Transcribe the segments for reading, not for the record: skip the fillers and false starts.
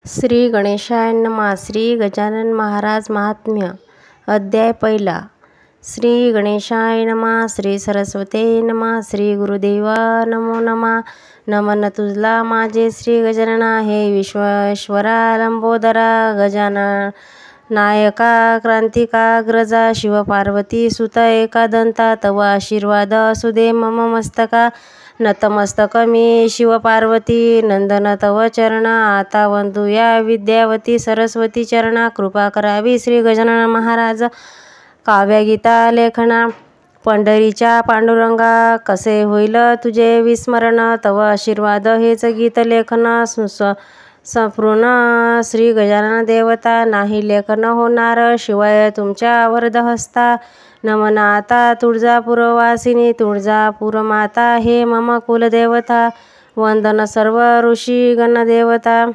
श्री गणेशाय नमः. श्री गजानन महाराज महात्म्य. अध्याय पहिला. श्री गणेशाय नमः. श्री सरस्वते नमः. श्री गुरुदेवा नमो नमः. नमन तुझला माझे श्री गजानना, हे विश्वेश्वरा लंबोदरा, गजानन नायका क्रांतिकाग्रजा, शिव पार्वती सुत एकदंता, तव आशीर्वाद असू दे मम मस्तका. नतमस्तक मी शिवपार्वती नंदन तव चरण, आता वंदूया विद्यावती सरस्वती चरणा. कृपा करावी श्री गजानन महाराज. काव्यगीता लेखना. पंढरीच्या पांडुरंगा, कसे होईल तुझे विस्मरण, तव आशीर्वाद हेच गीत लेखन. संपूर्ण श्री गजानन देवता, नाही लेखन होणार शिवाय तुमच्या वरद हस्ता. नमन आता तुळजापूरवासिनी, तुळजापूर माता हे मम कुलदेवता. वंदन सर्व ऋषी गणदेवता.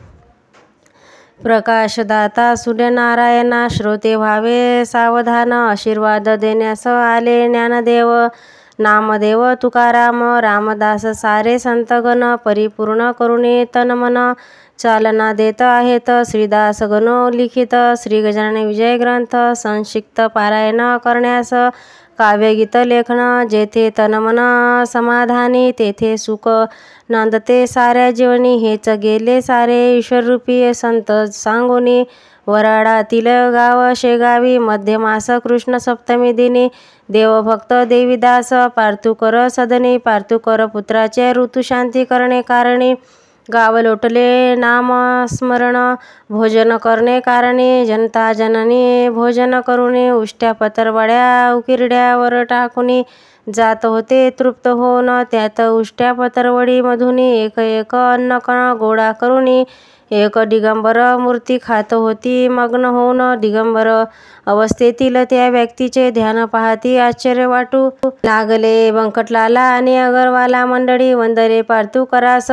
प्रकाशदाता सूर्यनारायणा, श्रोते व्हावे सावधान, आशीर्वाद देण्यास आले ज्ञानदेव. नामदेव तुकाराम, रामदास सारे संतगण, परिपूर्ण करुणे तन मन. चालना देत आहेत श्रीदास गणो लिखित, श्री गजानन विजय ग्रंथ संक्षिप्त पारायण करण्यास. काव्यगीत लेखन. जेथे तनमन समाधानी, तेथे सुख नांदते साऱ्या जीवनी. हेच गेले सारे ईश्वररूपी संत सांगोनी. वराडातील गाव शेगावी, मध्यमास कृष्ण सप्तमी दिनी. देवभक्त देवीदास, पार्थुकर सदनी, पार्थुकर पुत्राचे ऋतुशांती करणे कारणी. गाव लोटले नाम स्मरण, भोजन करणे कारणी. जनता जननी भोजन करुणी, उष्ट्या पतरवड्या उकिरड्यावर टाकुनी. जात होते तृप्त होऊन, त्यात उष्ट्या पतरवडी मधुनी. एक एक अन्न कण गोळा करुनी, एक दिगंबर मूर्ती खात होती मग्न होऊन. दिगंबर अवस्थेतील त्या व्यक्तीचे ध्यान पाहती आश्चर्य वाटू लागले. व्यंकटलाला आणि अगरवाला मंडळी वंदले पार्थुकरास.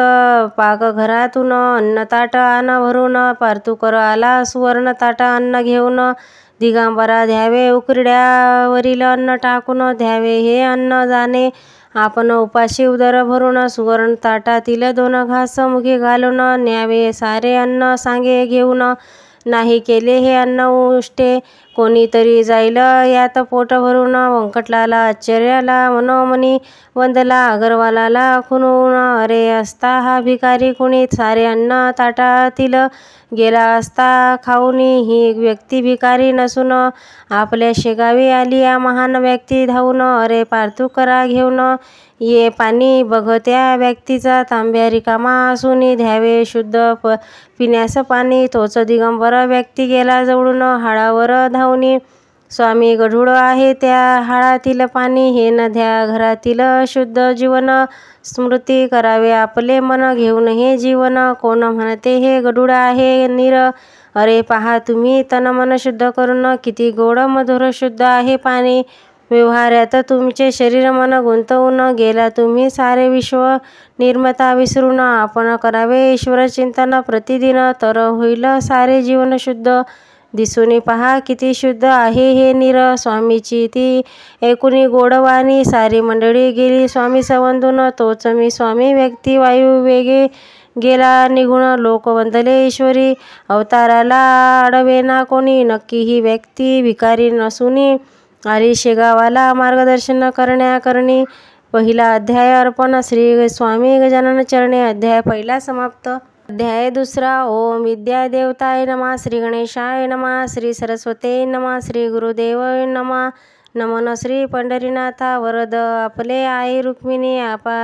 पाकघरातून अन्नताट आण भरून, पार्थुकर आला सुवर्ण ताट अन्न घेऊन. दिगंबरा द्यावे उकिरड्यावरील अन्न टाकून, द्यावे हे अन्न जाणे आपण उपाशी उदर भरून. सुवर्ण ताटातील 2 घास मुखी घालून, न्यावे सारे अन्न सांगे घेऊन. नाही केले हे अन्न उष्टे, कोणीतरी जाईल यात पोट भरून. व्यंकटलाला आश्चर्याला मनोमनी वंदला, अगरवालाला खुणवून. अरे असता हा भिकारी कुणी, सारे अन्न ताटातील गेला असता खाऊनी. ही व्यक्ती भिकारी नसून आपल्या शेगावी आली या महान व्यक्ती धावून. अरे पार्थुकरा घेऊन ये पाणी, बघ त्या व्यक्तीचा तांब्या रिकामा असूनी. द्यावे शुद्ध पिण्यास पाणी. तोच दिगंबर व्यक्ती गेला जवळून हाळावर धावूनी. स्वामी गढूळ आहे त्या हाळातील पाणी, हे नद्या घरातील शुद्ध जीवन. स्मृती करावे आपले मन घेऊन हे जीवन. कोण म्हणते हे गढूळ आहे नीर, अरे पहा तुम्ही तन मन शुद्ध करून. किती गोड मधुर शुद्ध आहे पाणी. व्यवहारात तुमचे शरीर मन गुंतवून, गेला तुम्ही सारे विश्व निर्मता विसरून. आपण करावे ईश्वर चिंतन प्रतिदिन, तर होईल सारे जीवन शुद्ध. दिसूनी पहा किती शुद्ध आहे हे नीर. स्वामीची ती ऐकुनी गोडवाणी, सारी मंडळी गेली स्वामी संवंदून. तोच मी स्वामी व्यक्ती वायू वेगे गेला निघून. लोक वंदले ईश्वरी अवताराला, अडवेना कोणी. नक्की ही व्यक्ती भिकारी नसूनी आली शेगावाला मार्गदर्शन करण्याकरणी. पहिला अध्याय अर्पण. श्री स्वामी गजानन चरणे. अध्याय पहिला समाप्त. अध्याय दुसरा. ओम विद्या देवताय नमः. श्री गणेशाय नमः. श्री सरस्वते नमः. श्री गुरुदेव नमः. नमन श्री पंढरीनाथा. वरद आपले आई रुक्मिणी,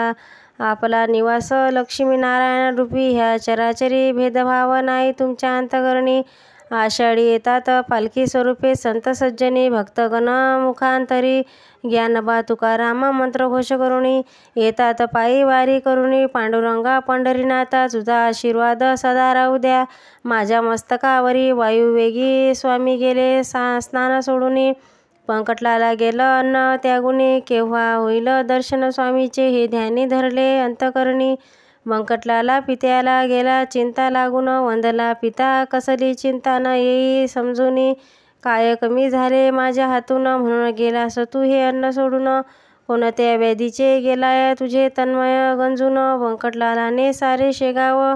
आपला निवास लक्ष्मीनारायण रूपी. ह्या चराचरी भेदभाव नाही तुमच्या अंतकरणी. आषाढी येतात पालखी स्वरूपे संत सज्जनी, भक्तगण मुखांतरी. ज्ञानबा तुकाराम मंत्रघोष करुणी, येतात पायी वारी करुणी. पांडुरंगा पंढरीनाथा, तुझा आशीर्वाद सदा राहू द्या माझ्या मस्तकावरी. वायुवेगी स्वामी गेले स्नान सोडूनी, व्यंकटलाला गेलं अन्न त्यागुनी. केव्हा होईल दर्शन स्वामीचे, हे ध्यानी धरले अंतकरणी. व्यंकटलाला पित्याला गेला चिंता लागून, वंदला पिता कसली चिंता न येई समजूनी. काय कमी झाले माझ्या हातून, म्हणून गेलास तू हे अन्न सोडून. कोणत्या व्याधीचे गेलाय तुझे तन्मय गंजून. व्यंकटलालाने सारे शेगाव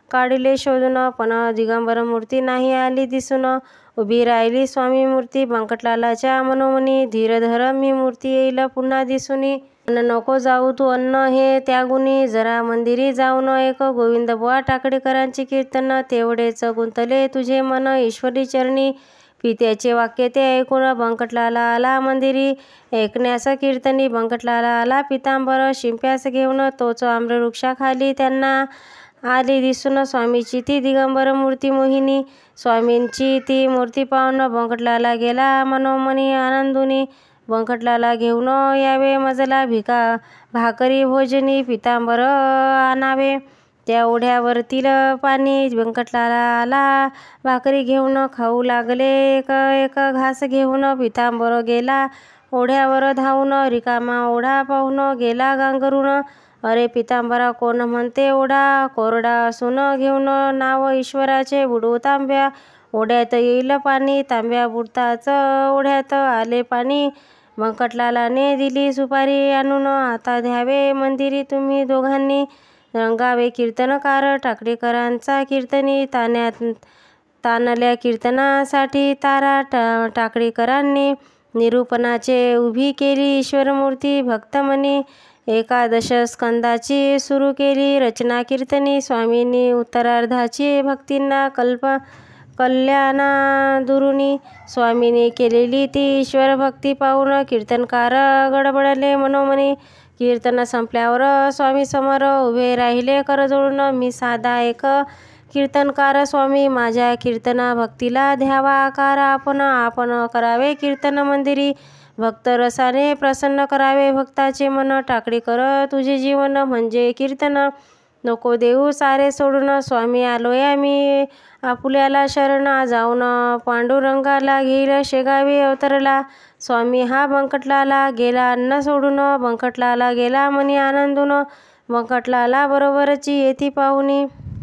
काढिले शोधून, पण दिगंबर मूर्ती नाही आली दिसून. उभी राहिली स्वामी मूर्ती बंकटलालाच्या मनोमनी, धीर धर मी मूर्ती येईल पुन्हा दिसुनी. अन्न नको जाऊ तू अन्न हे त्यागुनी, जरा मंदिरी जाऊन एक गोविंद बुवा टाकळीकरांचे कीर्तन. तेवढेच गुंतले तुझे मन ईश्वरी चरणी, पित्याचे वाक्य ते ऐकून बंकटलाला आला मंदिरी. ऐकण्यास कीर्तनी बंकटलाला आला पितांबर, शिंप्यास घेऊन तोच आम्रवृक्षाखाली त्यांना आली दिसून स्वामीची ती दिगंबर मूर्ती मोहिनी. स्वामींची ती मूर्ती पाहून बंकटलाला गेला मनोमनी आनंदुनी. बंकटलाला घेऊन यावे मजला भाकरी भोजनी, पितांबर आणावे त्या ओढ्यावरतील पाणी. बंकटलाला आला भाकरी घेऊन, खाऊ लागले एक एक घास घेऊन. पितांबर गेला ओढ्यावर धावून, रिकामा ओढा पाहून गेला गांगरून. अरे पितांबरा कोण म्हणते ओढा कोरडा असून, घेऊन नाव ईश्वराचे बुडवू तांब्या. ओढ्यात येईल पाणी तांब्या बुडताच ओढ्यात आले पाणी. बंकटलालाने दिली सुपारी आणून, आता द्यावे मंदिरी तुम्ही दोघांनी. रंगावे कीर्तनकार टाकळीकरांचा कीर्तनी, ताणल्या कीर्तनासाठी तारा टाकळीकरांनी. निरूपणाचे उभी केली ईश्वरमूर्ती भक्तमनी, एकादश स्कंदाची सुरू केली रचना कीर्तनी. स्वामींनी उत्तरार्धाची भक्तींना कल्याणा दुरुनी. स्वामींनी केलेली ती ईश्वर भक्ती पाहून कीर्तनकार गडबडले मनोमनी. कीर्तन संपल्यावर स्वामी समोर उभे राहिले करजोडून, मी साधा एक कीर्तनकार स्वामी, माझ्या कीर्तना भक्तीला द्यावा आकार. आपण करावे कीर्तन मंदिरी, भक्त रसाने प्रसन्न करावे भक्ताचे मन. टाकळीकर तुझे जीवन म्हणजे कीर्तन, नको देऊ सारे सोडून. स्वामी आलोय मी आपुल्याला शरण, जाऊन पांडुरंगाला घेईल शेगावी अवतरला. स्वामी हा बंकटलाला गेला अन्न सोडून, बंकटलाला गेला मनी आनंदून. बंकटलाला बरोबरची येती पाहुणी.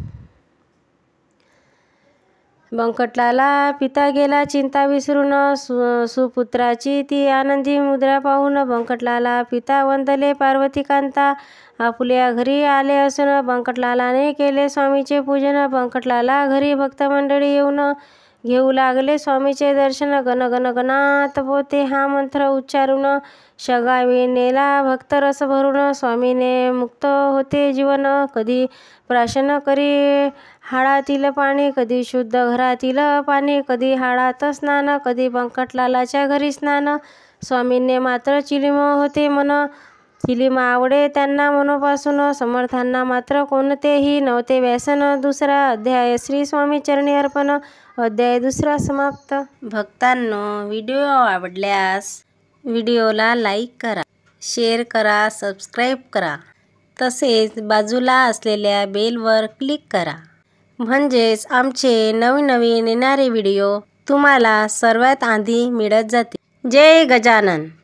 बंकटलाला पिता गेला चिंता विसरून, सुपुत्राची ती आनंदी मुद्रा पाहून. बंकटलाला पिता वंदले पार्वतीकांता, आपुल्या घरी आले असून. बंकटलालाने केले स्वामीचे पूजन, बंकटलाला घरी भक्तमंडळी येऊन घेऊ लागले स्वामीचे दर्शन. गण गण गणात पोते हा मंत्र उच्चारून, शेगावी नेला भक्त रस भरून. स्वामीने मुक्त होते जीवन, कधी प्राशन करी हाडातील पाणी, कधी शुद्ध घरातील पाणी, कधी हाडात स्नान, कधी बंकटलालाच्या घरी स्नान. स्वामींने मात्र चिलीम होते मन, चिलीम आवडे त्यांना मनोपासून. समर्थांना मात्र कोणतेही नव्हते व्यसन. दुसरा अध्याय श्री स्वामी चरणी अर्पण. अध्याय दुसरा समाप्त. भक्तांनो, व्हिडिओ आवडल्यास व्हिडिओला लाईक करा, शेअर करा, सबस्क्राईब करा. तसेच बाजूला असलेल्या बेलवर क्लिक करा, म्हणजेच आमचे नवीन येणारे व्हिडिओ तुम्हाला सर्वात आधी मिळत जातील. जय गजानन.